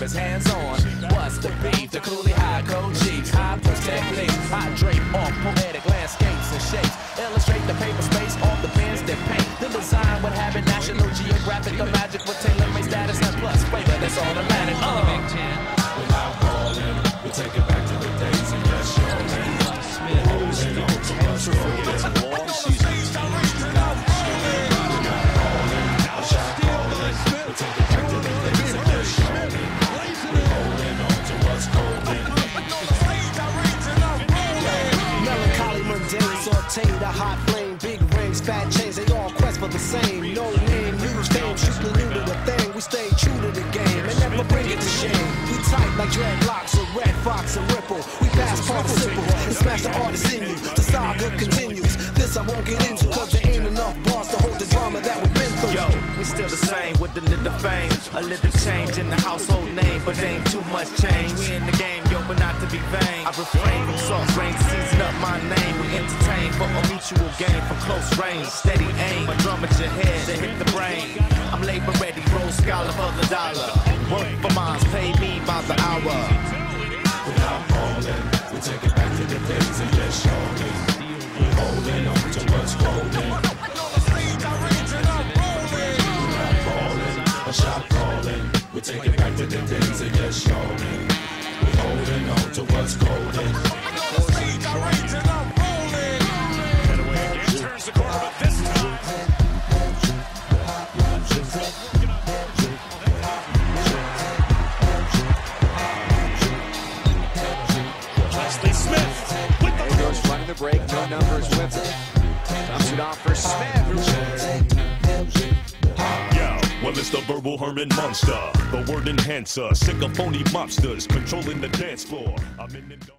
is hands-on. What's the beef? The coolie high code G's. High push techniques. I drape off poetic landscapes and shapes. Illustrate the paper space off the pens that paint. The design would have it National Geographic. The magic with tailor-made status and plus flavor that's automatic. Big Ten. Without calling, we take it back to the days and yes, surely. Smith. Holding on to what's going on. We take it back to the days and yes, surely. We're holding on to what's golden. Melancholy, mundane, sauteed, a hot flame, big rings, fat chains, they all quest for the same. No name, huge fame, strictly new to the thing. We stay true to the game and never bring it to shame. We tight like dreadlocks, a red fox, a ripple. We pass participle and smash the artist in you. The saga continues. This I won't get into, cause there ain't enough bars to hold the drama that we've been through. Yo, we still the same with a little fame, a little change in the household name, but ain't too much change. We in the game, yo, but not to be vain. I refrain from soft rain to season up my name. We entertain for a mutual game from close range. Steady aim, a drum at your head to hit the brain. I'm labor ready, roll scholar for the dollar. Work for mines, pay me by the hour. Without calling, we take it back to the days and yes, surely. We're holding on to what's golden. A shot calling, we take it back to the days and yes, surely. We're holding on to what's golden. Turns the corner, but this time. Leslee Smith with the There goes running the break, no numbers with it. Dumps it off for Smith. Well, it's the verbal Herman monster, the word enhancer, sick of phony mobsters, controlling the dance floor. I'm in the